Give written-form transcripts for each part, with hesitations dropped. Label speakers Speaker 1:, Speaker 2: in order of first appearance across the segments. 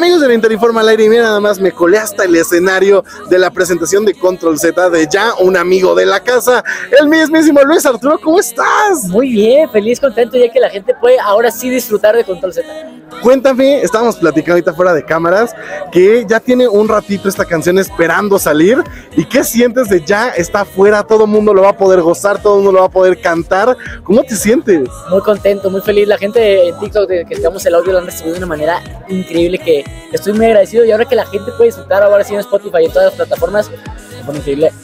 Speaker 1: Amigos del Interinforma al aire, y mira nada más, me colé hasta el escenario de la presentación de Control Z de ya un amigo de la casa, el mismísimo Luis Arturo. ¿Cómo estás?
Speaker 2: Muy bien, feliz, contento ya que la gente puede ahora sí disfrutar de Control Z.
Speaker 1: Cuéntame, estábamos platicando ahorita fuera de cámaras que ya tiene un ratito esta canción esperando salir. ¿Y qué sientes de ya está afuera? Todo el mundo lo va a poder gozar, todo el mundo lo va a poder cantar. ¿Cómo te sientes?
Speaker 2: Muy contento, muy feliz. La gente en TikTok de que estamos el audio lo han recibido de una manera increíble, que estoy muy agradecido. Y ahora que la gente puede disfrutar ahora sí en Spotify y en todas las plataformas, me pone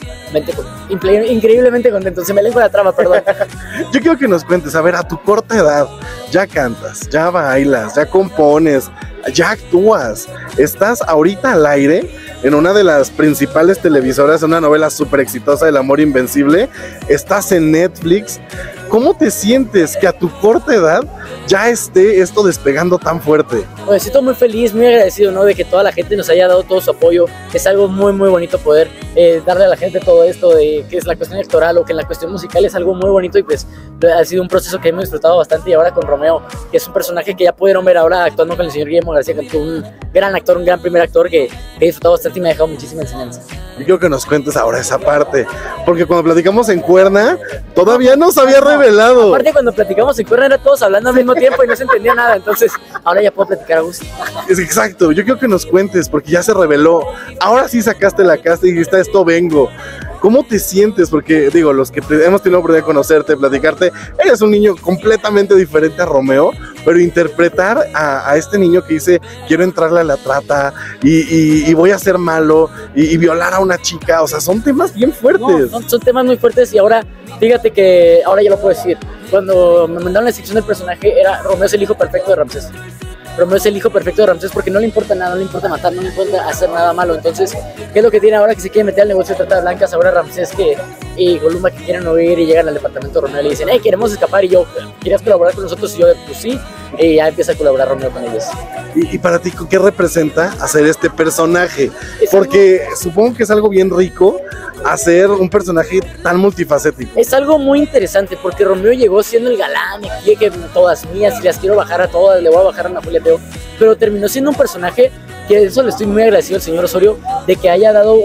Speaker 2: increíblemente contento. Se me lengua la trama, perdón.
Speaker 1: Yo quiero que nos cuentes, a ver, a tu corta edad, ya cantas, ya bailas, ya compones, ya actúas. Estás ahorita al aire en una de las principales televisoras, una novela súper exitosa, El amor invencible. Estás en Netflix. ¿Cómo te sientes que a tu corta edad ya esté esto despegando tan fuerte?
Speaker 2: Me siento muy feliz, muy agradecido, ¿no? De que toda la gente nos haya dado todo su apoyo. Es algo muy, muy bonito poder darle a la gente todo esto, de que es la cuestión electoral o que en la cuestión musical es algo muy bonito, y pues ha sido un proceso que hemos disfrutado bastante. Y ahora con Romeo, que es un personaje que ya pudieron ver ahora actuando con el señor Guillermo García, que es un gran actor, un gran primer actor que he disfrutado bastante y me ha dejado muchísima enseñanza.
Speaker 1: Yo quiero que nos cuentes ahora esa parte, porque cuando platicamos en Cuerna, todavía no se había revelado.
Speaker 2: Aparte, cuando platicamos en Cuerna era todos hablando al mismo tiempo y no se entendía nada, entonces ahora ya puedo platicar a gusto.
Speaker 1: Es exacto, yo quiero que nos cuentes, porque ya se reveló. Ahora sí sacaste la casta y dijiste, a esto vengo. ¿Cómo te sientes? Porque, digo, los que hemos tenido la oportunidad de conocerte, platicarte, eres un niño completamente diferente a Romeo, pero interpretar a este niño que dice, quiero entrarle a la trata y voy a ser malo y violar a una chica, o sea, son temas bien fuertes.
Speaker 2: No, son temas muy fuertes, y ahora, fíjate que ahora ya lo puedo decir. Cuando me mandaron la descripción del personaje, era Romeo es el hijo perfecto de Ramsés. Romeo es el hijo perfecto de Ramsés porque no le importa nada, no le importa matar, no le importa hacer nada malo. Entonces, ¿qué es lo que tiene ahora? Que se quiere meter al negocio de trata de blancas. Ahora Ramsés y Goluma que quieren huir y llegan al departamento de Romeo y le dicen, hey, queremos escapar, y yo, ¿querías colaborar con nosotros? Y yo, pues sí, y ya empieza a colaborar Romeo con ellos.
Speaker 1: Y para ti, ¿qué representa hacer este personaje? Porque supongo que es algo bien rico hacer un personaje tan multifacético.
Speaker 2: Es algo muy interesante porque Romeo llegó siendo el galán, y que todas mías, y las quiero bajar a todas, le voy a bajar a Ana Julia Teo, pero terminó siendo un personaje que eso le estoy muy agradecido al señor Osorio, de que haya dado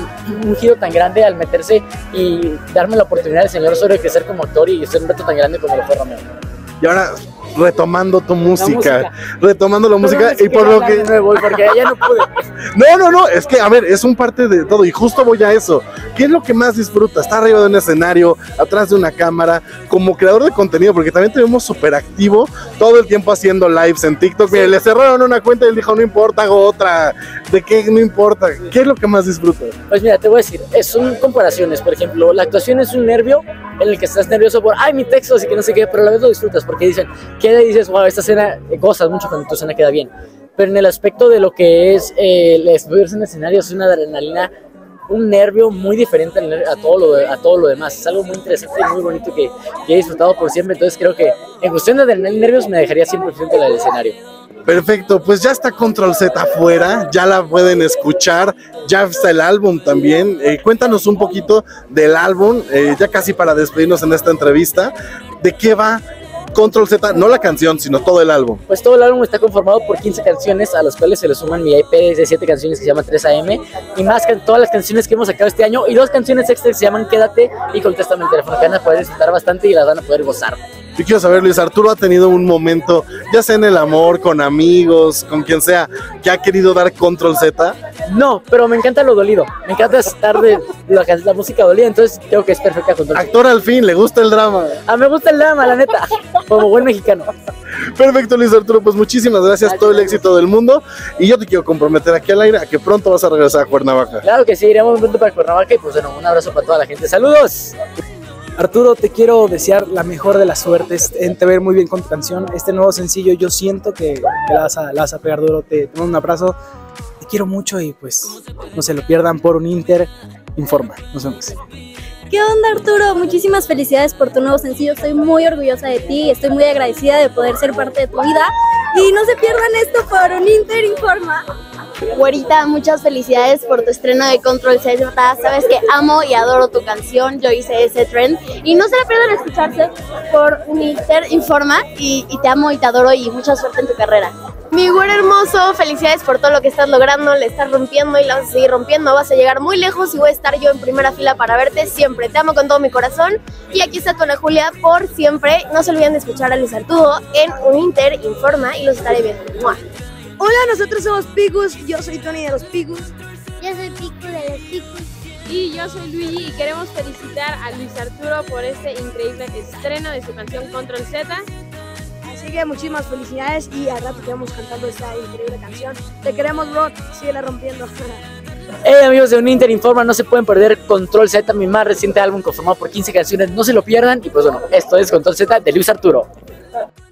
Speaker 2: un giro tan grande al meterse y darme la oportunidad al señor Osorio de crecer como actor y ser un reto tan grande como lo fue Romeo.
Speaker 1: Y ahora, retomando tu música, retomando la música, y por lo que...
Speaker 2: Me voy porque ya no pude.
Speaker 1: No, es que, a ver, es un parte de todo, y justo voy a eso. ¿Qué es lo que más disfrutas? Estar arriba de un escenario, atrás de una cámara, como creador de contenido, porque también te vemos súper activo, todo el tiempo haciendo lives en TikTok. Sí. Mire, le cerraron una cuenta y él dijo, no importa, hago otra. ¿De qué no importa? ¿Qué es lo que más disfrutas?
Speaker 2: Pues mira, te voy a decir, son comparaciones. Por ejemplo, la actuación es un nervio en el que estás nervioso por, ay, mi texto, así que no sé qué, pero a la vez lo disfrutas, porque dicen, queda y dices, wow, esta escena, gozas mucho cuando tu escena queda bien. Pero en el aspecto de lo que es subirse en escenario, es una adrenalina, un nervio muy diferente a todo lo demás. Es algo muy interesante y muy bonito que he disfrutado por siempre. Entonces creo que en cuestión de adrenalina y nervios me dejaría 100% la del escenario.
Speaker 1: Perfecto, pues ya está Control Z afuera, ya la pueden escuchar, ya está el álbum también. Cuéntanos un poquito del álbum, ya casi para despedirnos en esta entrevista. ¿De qué va Control Z? No la canción, sino todo el álbum.
Speaker 2: Pues todo el álbum está conformado por 15 canciones, a las cuales se le suman mi EP de 7 canciones que se llama 3AM, y más todas las canciones que hemos sacado este año, y 2 canciones extra que se llaman Quédate y Contéstame el teléfono, que van a poder disfrutar bastante y las van a poder gozar.
Speaker 1: Yo quiero saber, Luis Arturo ha tenido un momento, ya sea en el amor, con amigos, con quien sea, que ha querido dar Control Z.
Speaker 2: No, pero me encanta lo dolido, me encanta estar de la música dolida, entonces creo que es perfecta Control Z.
Speaker 1: Actor al fin, le gusta el drama.
Speaker 2: Me gusta el drama, la neta, como buen mexicano.
Speaker 1: Perfecto, Luis Arturo, pues muchísimas gracias, todo el éxito del mundo, y yo te quiero comprometer aquí al aire a que pronto vas a regresar a Cuernavaca.
Speaker 2: Claro que sí, iremos pronto para Cuernavaca, y pues bueno, un abrazo para toda la gente. ¡Saludos!
Speaker 3: Arturo, te quiero desear la mejor de las suertes, te ver muy bien con tu canción, este nuevo sencillo. Yo siento que la vas a pegar duro. Te mando un abrazo, te quiero mucho, y pues no se lo pierdan por un Interinforma. Nos vemos.
Speaker 4: ¿Qué onda, Arturo? Muchísimas felicidades por tu nuevo sencillo, estoy muy orgullosa de ti, estoy muy agradecida de poder ser parte de tu vida, y no se pierdan esto por un Interinforma.
Speaker 5: Güerita, muchas felicidades por tu estreno de Control Z. Sabes que amo y adoro tu canción, yo hice ese trend, y no se la pierdan escucharse por un Interinforma, y te amo y te adoro, y mucha suerte en tu carrera. Mi güero hermoso, felicidades por todo lo que estás logrando, le estás rompiendo y la vas a seguir rompiendo, vas a llegar muy lejos y voy a estar yo en primera fila para verte siempre. Te amo con todo mi corazón y aquí está tu Ana Julia por siempre. No se olviden de escuchar a Luis Arturo en Uninter Informa y los estaré viendo. ¡Mua!
Speaker 6: Hola, nosotros somos Picus, yo soy Tony de los Picus.
Speaker 7: Yo soy Pico de los Picus.
Speaker 8: Y yo soy Luigi y queremos felicitar a Luis Arturo por este increíble estreno de su canción Control Z.
Speaker 6: Así que muchísimas felicidades y al rato te vamos cantando esta increíble canción. Te queremos, bro, síguela rompiendo.
Speaker 2: Hey amigos de Uninter Informa, no se pueden perder Control Z, mi más reciente álbum conformado por 15 canciones, no se lo pierdan. Y pues bueno, esto es Control Z de Luis Arturo.